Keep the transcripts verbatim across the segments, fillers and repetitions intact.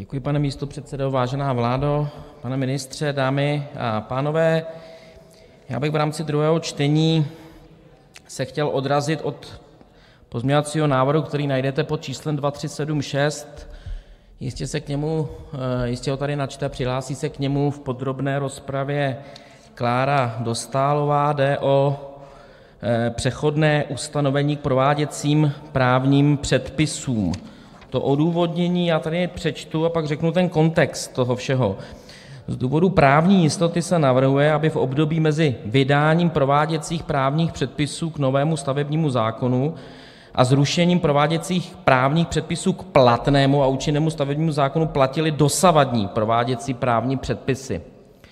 Děkuji, pane místopředsedo, vážená vládo, pane ministře, dámy a pánové. Já bych v rámci druhého čtení se chtěl odrazit od pozměňovacího návrhu, který najdete pod číslem dva tři sedm šest. Jistě se k němu, jistě ho tady načte, přihlásí se k němu v podrobné rozpravě Klára Dostálová. Jde o přechodné ustanovení k prováděcím právním předpisům. To odůvodnění já tady přečtu a pak řeknu ten kontext toho všeho. Z důvodu právní jistoty se navrhuje, aby v období mezi vydáním prováděcích právních předpisů k novému stavebnímu zákonu a zrušením prováděcích právních předpisů k platnému a účinnému stavebnímu zákonu platily dosavadní prováděcí právní předpisy.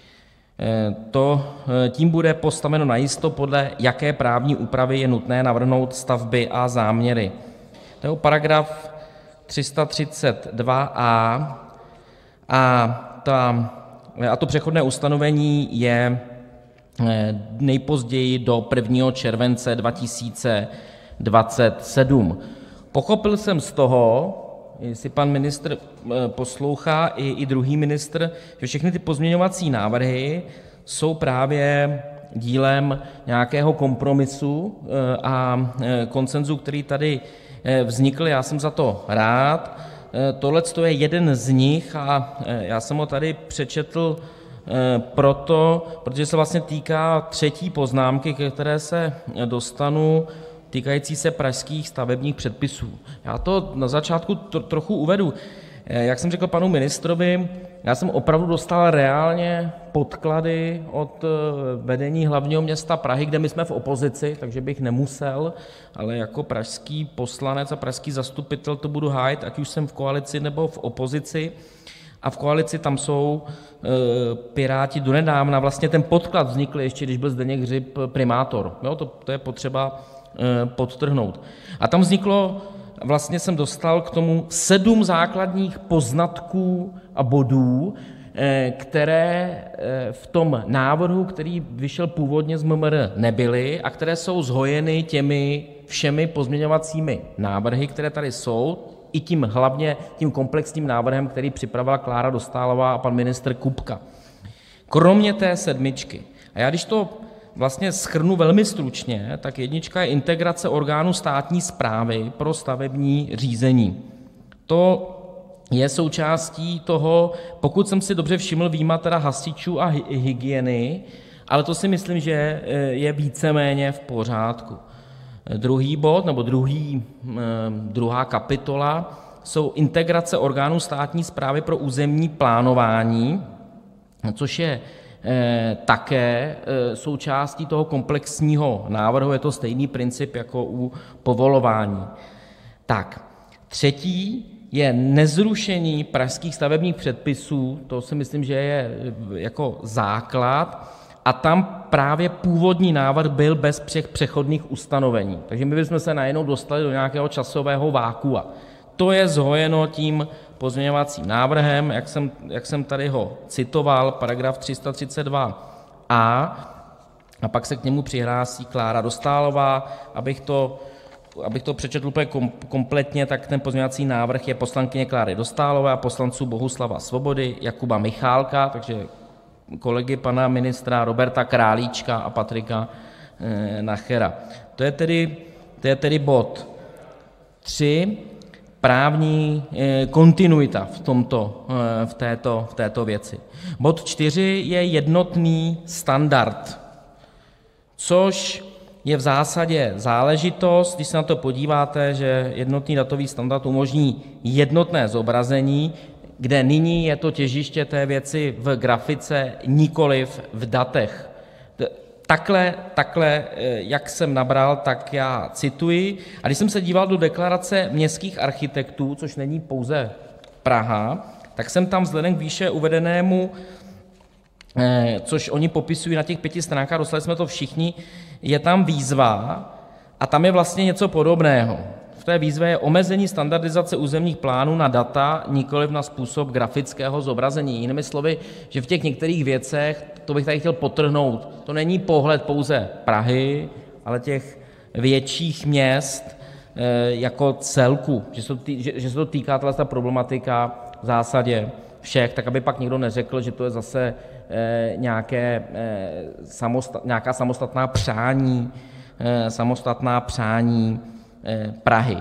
To tím bude postaveno najisto, podle jaké právní úpravy je nutné navrhnout stavby a záměry. To je paragraf tři sta třicet dva a a, ta, a to přechodné ustanovení je nejpozději do prvního července dva tisíce dvacet sedm. Pochopil jsem z toho, jestli pan ministr poslouchá, i, i druhý ministr, že všechny ty pozměňovací návrhy jsou právě dílem nějakého kompromisu a konsenzu, který tady vznikl. Já jsem za to rád. Tohleto je jeden z nich a já jsem ho tady přečetl proto, protože se vlastně týká třetí poznámky, ke které se dostanu, týkající se pražských stavebních předpisů. Já to na začátku to, trochu uvedu. Jak jsem řekl panu ministrovi, já jsem opravdu dostal reálně podklady od vedení hlavního města Prahy, kde my jsme v opozici, takže bych nemusel, ale jako pražský poslanec a pražský zastupitel to budu hájit, ať už jsem v koalici nebo v opozici. A v koalici tam jsou e, Piráti donedávna. Vlastně ten podklad vznikl ještě, když byl Zdeněk Hřib primátor. Jo, to, to je potřeba e, podtrhnout. A tam vzniklo, vlastně jsem dostal k tomu sedm základních poznatků a bodů, e, které e, v tom návrhu, který vyšel původně z M M R, nebyly a které jsou zhojeny těmi všemi pozměňovacími návrhy, které tady jsou, i tím hlavně tím komplexním návrhem, který připravila Klára Dostálová a pan ministr Kupka. Kromě té sedmičky. A já když to vlastně shrnu velmi stručně, tak jednička je integrace orgánů státní správy pro stavební řízení. To je součástí toho, pokud jsem si dobře všiml, vyjma teda hasičů a hygieny, ale to si myslím, že je víceméně v pořádku. Druhý bod, nebo druhý, druhá kapitola jsou integrace orgánů státní správy pro územní plánování, což je také součástí toho komplexního návrhu, je to stejný princip jako u povolování. Tak, třetí je nezrušení pražských stavebních předpisů, to si myslím, že je jako základ, a tam právě původní návrh byl bez všech přechodných ustanovení. Takže my bychom se najednou dostali do nějakého časového vakua. To je zhojeno tím pozměňovacím návrhem, jak jsem, jak jsem tady ho citoval, paragraf tři sta třicet dva a, a pak se k němu přihlásí Klára Dostálová. Abych to, abych to přečetl úplně kompletně, tak ten pozměňovací návrh je poslankyně Kláry Dostálové a poslanců Bohuslava Svobody, Jakuba Michálka, takže kolegy pana ministra Roberta Králíčka a Patrika Nachera. To je tedy, to je tedy bod tři, právní kontinuita v, tomto, v, této, v této věci. Bod čtyři je jednotný standard, což je v zásadě záležitost, když se na to podíváte, že jednotný datový standard umožní jednotné zobrazení, kde nyní je to těžiště té věci v grafice, nikoliv v datech. Takhle, takhle, jak jsem nabral, tak já cituji. A když jsem se díval do deklarace městských architektů, což není pouze Praha, tak jsem tam vzhledem k výše uvedenému, což oni popisují na těch pěti stránkách, dostali jsme to všichni, je tam výzva a tam je vlastně něco podobného. V té výzvě je omezení standardizace územních plánů na data, nikoliv na způsob grafického zobrazení. Jinými slovy, že v těch některých věcech, to bych tady chtěl podtrhnout, to není pohled pouze Prahy, ale těch větších měst jako celku, že se to, tý, že, že se to týká ta problematika v zásadě všech, tak aby pak někdo neřekl, že to je zase nějaké samostatná, nějaká samostatná přání, samostatná přání Prahy.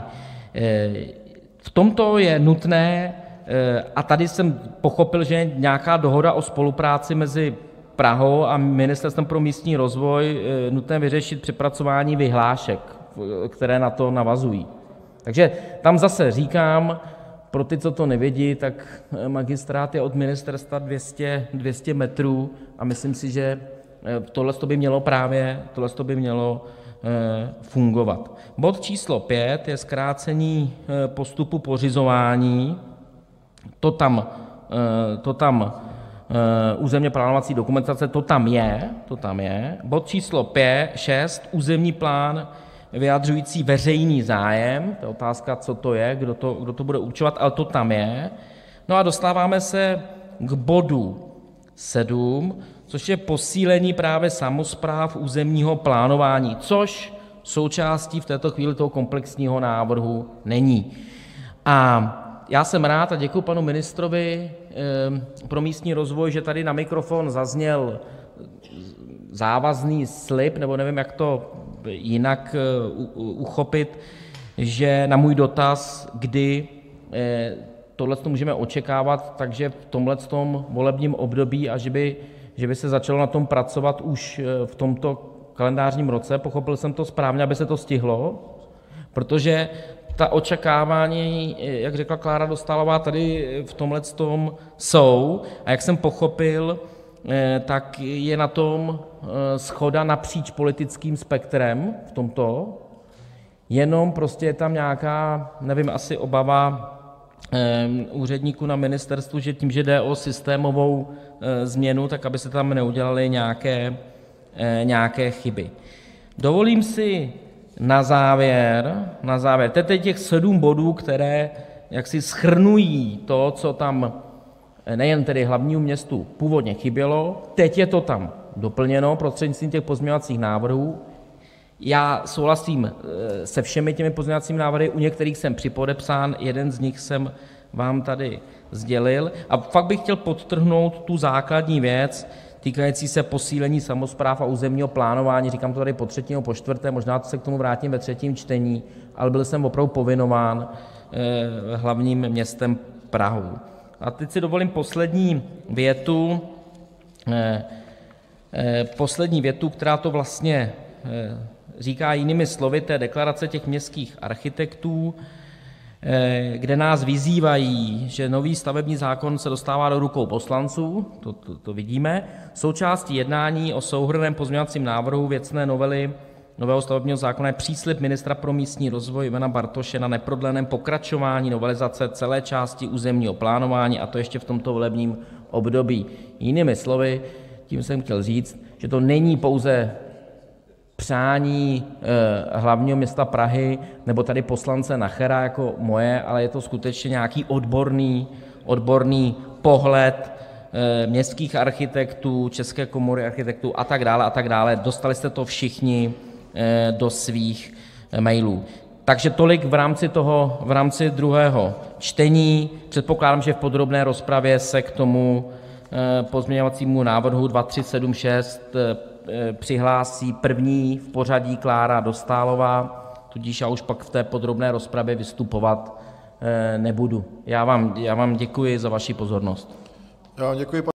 V tomto je nutné, a tady jsem pochopil, že je nějaká dohoda o spolupráci mezi Prahou a Ministerstvem pro místní rozvoj, nutné vyřešit přepracování vyhlášek, které na to navazují. Takže tam zase říkám, pro ty, co to nevědí, tak magistrát je od ministerstva dvě stě metrů a myslím si, že tohle by mělo právě tohle by mělo fungovat. Bod číslo pět je zkrácení postupu pořizování. To tam, to tam územně plánovací dokumentace, to tam je, to tam je. Bod číslo pět, šest, územní plán vyjadřující veřejný zájem, to je otázka, co to je, kdo to, kdo to bude určovat, ale to tam je. No a dostáváme se k bodu sedm, což je posílení právě samospráv územního plánování, což součástí v této chvíli toho komplexního návrhu není. A já jsem rád a děkuji panu ministrovi pro místní rozvoj, že tady na mikrofon zazněl závazný slib, nebo nevím, jak to jinak uchopit, že na můj dotaz, kdy tohle můžeme očekávat, takže v tomhletom volebním období a že by, že by se začalo na tom pracovat už v tomto kalendářním roce. Pochopil jsem to správně, aby se to stihlo, protože ta očekávání, jak řekla Klára Dostálová, tady v tomhletom jsou, a jak jsem pochopil, tak je na tom shoda napříč politickým spektrem v tomto, jenom prostě je tam nějaká, nevím, asi obava úředníků na ministerstvu, že tím, že jde o systémovou změnu, tak aby se tam neudělaly nějaké, nějaké chyby. Dovolím si na závěr, na závěr, to je těch sedm bodů, které jaksi shrnují to, co tam nejen tedy hlavnímu městu původně chybělo, teď je to tam doplněno prostřednictvím těch pozměňovacích návrhů. Já souhlasím se všemi těmi pozměňovacími návrhy, u některých jsem připodepsán, jeden z nich jsem vám tady sdělil. A fakt bych chtěl podtrhnout tu základní věc týkající se posílení samospráv a územního plánování. Říkám to tady po třetí nebo po čtvrté, možná se k tomu vrátím ve třetím čtení, ale byl jsem opravdu povinován hlavním městem Prahou. A teď si dovolím poslední větu, poslední větu, která to vlastně říká jinými slovy, té deklarace těch městských architektů, kde nás vyzývají, že nový stavební zákon se dostává do rukou poslanců, to, to, to vidíme, součástí jednání o souhrnném pozměňovacím návrhu věcné novely nového stavebního zákona je příslib ministra pro místní rozvoj Ivana Bartoše na neprodleném pokračování novelizace celé části územního plánování, a to ještě v tomto volebním období. Jinými slovy, tím jsem chtěl říct, že to není pouze přání eh, hlavního města Prahy nebo tady poslance Nachera jako moje, ale je to skutečně nějaký odborný, odborný pohled eh, městských architektů, České komory architektů a tak dále a tak dále. Dostali jste to všichni eh, do svých eh, mailů. Takže tolik v rámci toho, v rámci druhého čtení. Předpokládám, že v podrobné rozpravě se k tomu eh, pozměňovacímu návrhu dva tři sedm šest eh, přihlásí první v pořadí Klára Dostálová, tudíž já už pak v té podrobné rozpravě vystupovat nebudu. Já vám, já vám děkuji za vaši pozornost. Já vám děkuji.